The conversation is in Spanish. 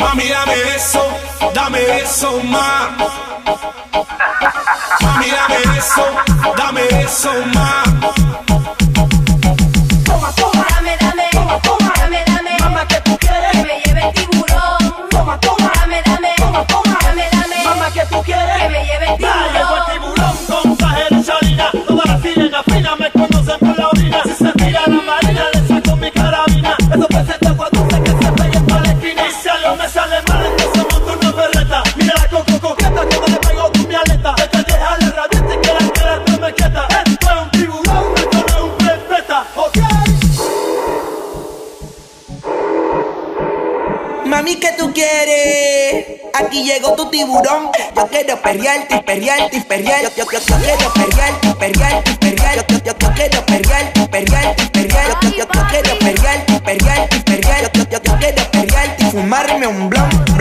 Mami, dame eso más. Mami, dame eso más. Toma, toma, dame, dame, toma, toma, dame, dame, mamá, que tú quieres que me lleve el tiburón. Toma, toma, dame, dame, toma, toma, dame, dame, mamá, que tú quieres que me lleve el tiburón. Llevo el tiburón con traje de salina. Todas las sirenas finas me conocen por la orina. Si se tira la marina, le saco mi carabina. Esos peces de agua dulce que se peguen para la esquina. Y si algo me sale mal, entonces monto una berreta. Mira la coco coqueta, como le pego con mi aleta. Esta vieja le rabiete que la queda me quieta. Esto es un tiburón, esto no es un perfecta, ok. Mami, ¿qué tú quieres? Aquí llegó tu tiburón. Yo quiero perrearte, perrearte, perrear. Yo quiero perrearte, perrearte, perrear. Yo quiero perrearte, perrearte, perrear. Yo quiero perrearte, perrearte, perrear. Yo quiero perrearte y fumarme un blunt.